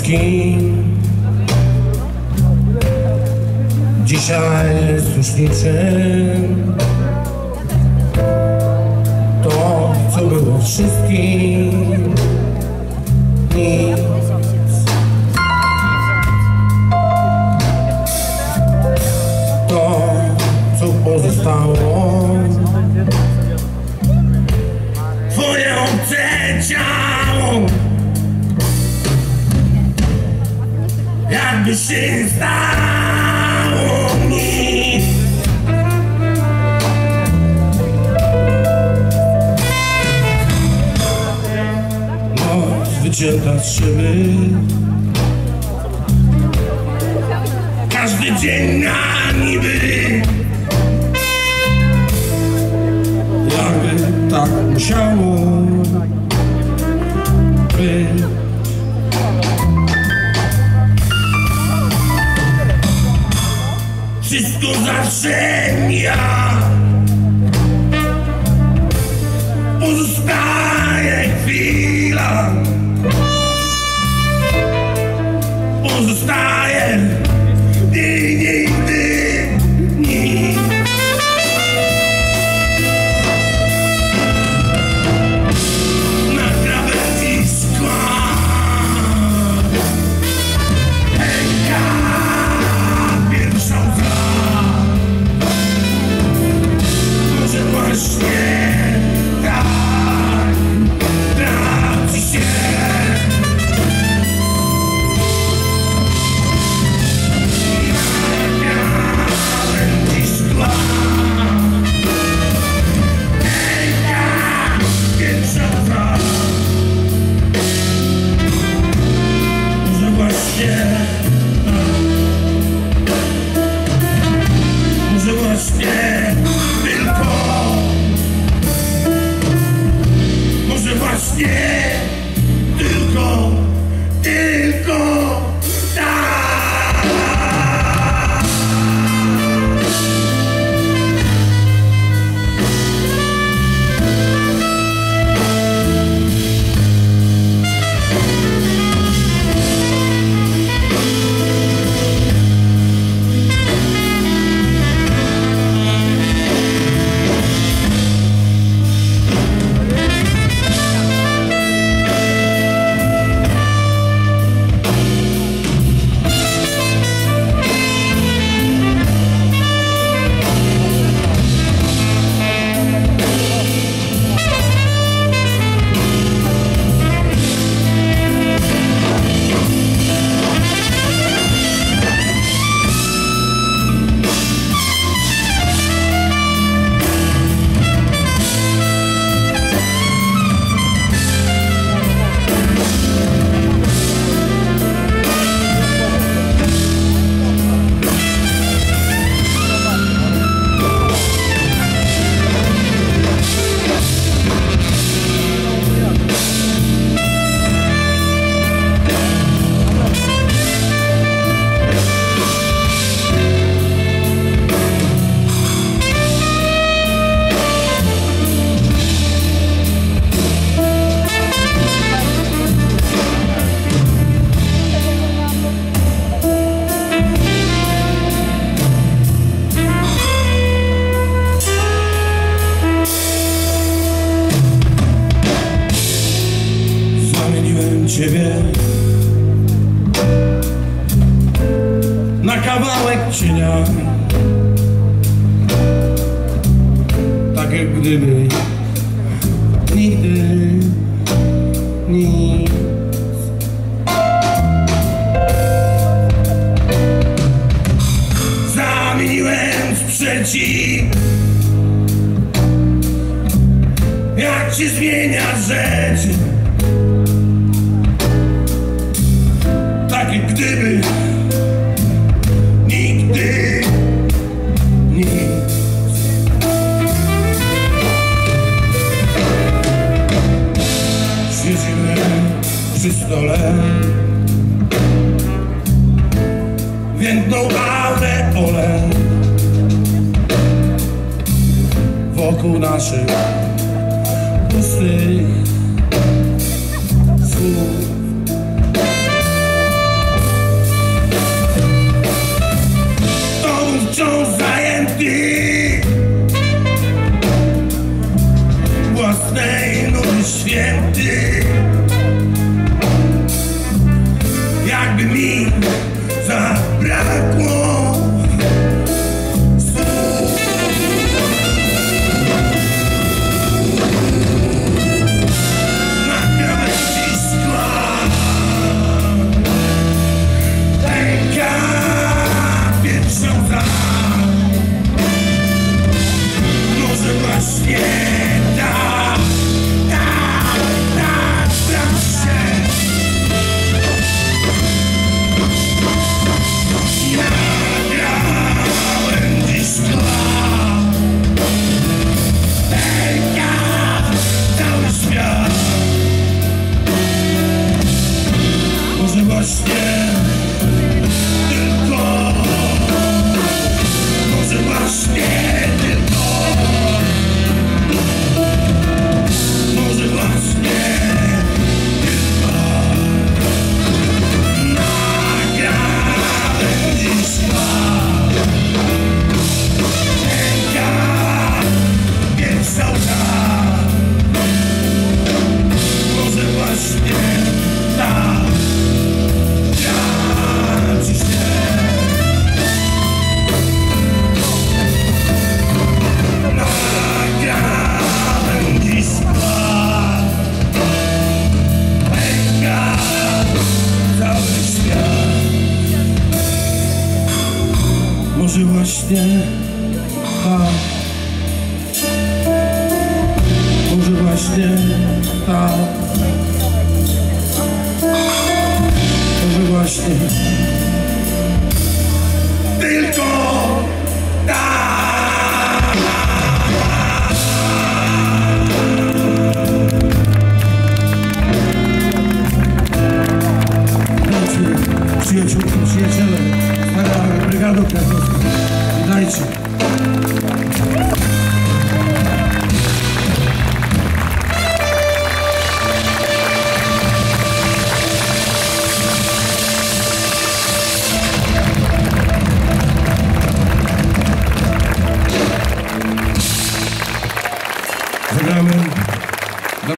kim dzisiaj jest już niczym. To, co było wszystkim, nic. To, co pozostało, twoje obce ciało, jakby się stało mi. Noc wycięta z szyby, każdy dzień na niby, jakby tak musiało być. Wszystko zawsze mija, pozostaje chwila, pozostaje i nigdy nic. Na krawędzi szkła pęka pierwsza łza. Może właśnie tak traci się. Może właśnie tylko, może właśnie tylko tak. Ciebie na kawałek cienia, tak jak gdyby nigdy nic. Zamieniłem sprzeciw, jak się zmienia rzeczy, tak jak gdyby nigdy nic. Siedzimy przy stole, więdną aureolę wokół naszych pustych słów. Może właśnie tak. Może właśnie tak. Może właśnie